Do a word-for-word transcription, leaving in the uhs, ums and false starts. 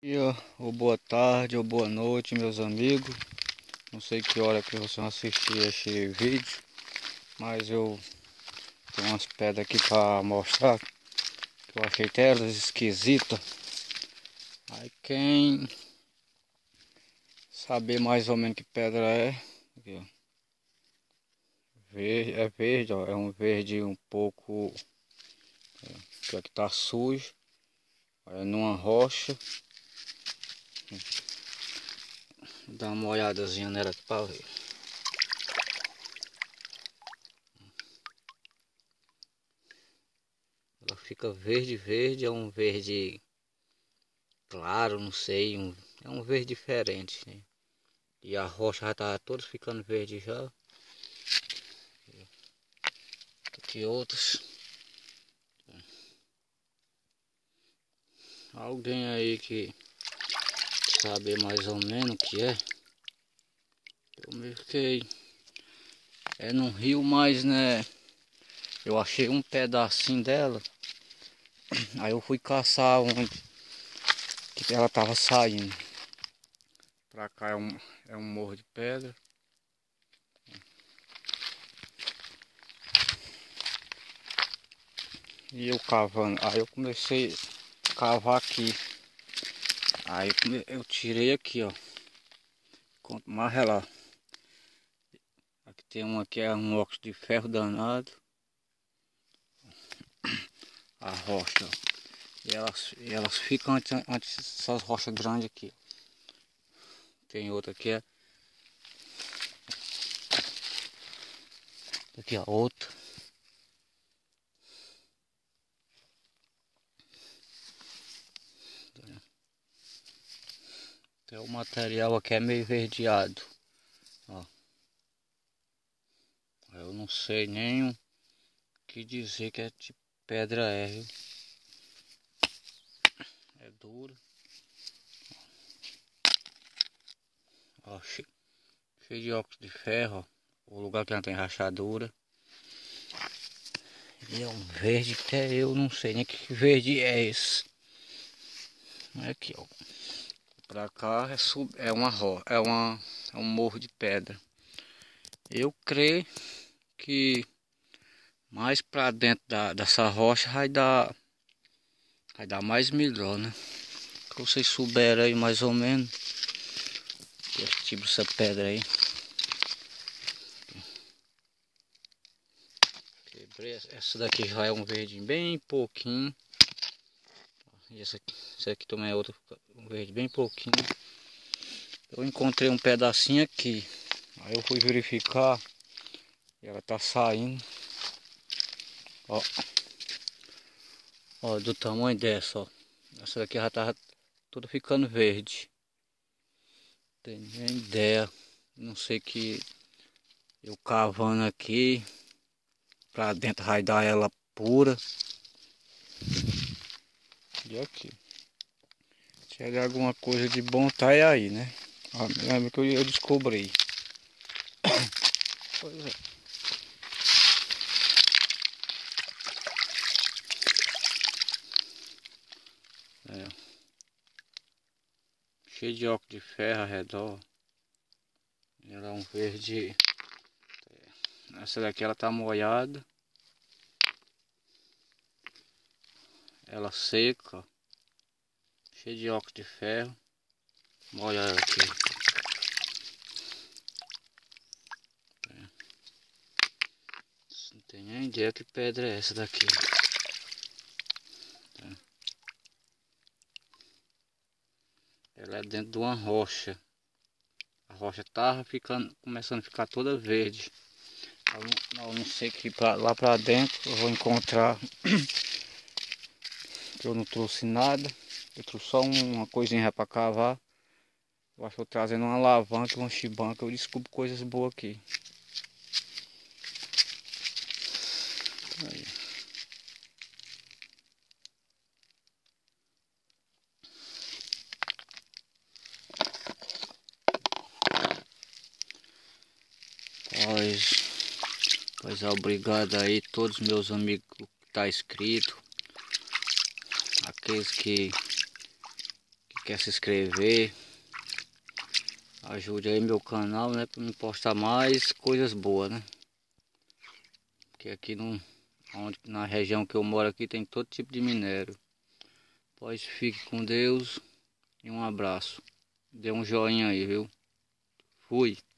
Dia, ou boa tarde, ou boa noite, meus amigos. Não sei que hora que vocês vão assistir este vídeo, mas eu tenho umas pedras aqui para mostrar que eu achei até elas esquisitas. Aí quem saber mais ou menos que pedra é, aqui, ó. Verde, é verde, ó, é um verde um pouco é, que aqui tá sujo, é numa rocha. Vou dar uma olhadazinha nela aqui para ver. Ela fica verde, verde, é um verde claro, não sei, um, é um verde diferente, né? E a rocha já tá toda ficando verde já. Aqui outros. Alguém aí que sabe mais ou menos o que é. Eu me fiquei. É num rio, mas né. Eu achei um pedacinho dela. Aí eu fui caçar onde que ela tava saindo. Pra cá é um, é um morro de pedra. E eu cavando. Aí eu comecei a cavar aqui. Aí eu tirei aqui, ó. Quanto mais ela. Aqui tem uma que é um óxido de ferro danado. A rocha, ó. E elas, e elas ficam antes, antes dessas rochas grandes aqui. Tem outra aqui, é. Aqui, ó, outra. Tem o material aqui é meio verdeado. Ó. Eu não sei nem o que dizer que é de pedra é, viu? É duro. Ó, cheio, cheio de óxido de ferro, ó. O lugar que não tem rachadura. E é um verde que até eu não sei nem que verde é esse. Aqui, ó. Pra cá é, sub, é uma ro, é uma é um morro de pedra. Eu creio que mais pra dentro da, dessa rocha vai dar vai dar mais melhor, né? Que vocês souberam aí mais ou menos esse tipo dessa pedra aí. Quebrei. Essa daqui já é um verde bem pouquinho. E essa aqui, essa aqui também é outra, um verde bem pouquinho. Eu encontrei um pedacinho aqui. Aí eu fui verificar e ela tá saindo. Ó, ó, do tamanho dessa, ó. Essa daqui já tá toda ficando verde. Tem nem ideia. Não sei que eu cavando aqui pra dentro vai dar ela pura. E aqui. Chega alguma coisa de bom tá aí, né? Ó, lembra que eu descobri. Pois é. É. Cheio de óculos de ferro ao redor. Ela é um verde. Essa daqui ela tá molhada. Ela seca. Cheia de óculos de ferro. Molha ela aqui. É. Não tem nem ideia que pedra é essa daqui. É. Ela é dentro de uma rocha. A rocha tava ficando, começando a ficar toda verde. Eu não, eu não sei que pra, lá pra dentro eu vou encontrar. Que eu não trouxe nada. Eu trouxe só uma coisinha para cavar. Eu acho que eu trazendo uma alavanca, uma chibanca, eu descubro coisas boas aqui. Aí. Pois, pois é, obrigado aí todos meus amigos que tá inscrito. Aqueles que, que quer se inscrever, ajude aí meu canal, né, para me postar mais coisas boas, né? Porque aqui no, onde, na região que eu moro aqui tem todo tipo de minério. Pois fique com Deus e um abraço. Dê um joinha aí, viu? Fui.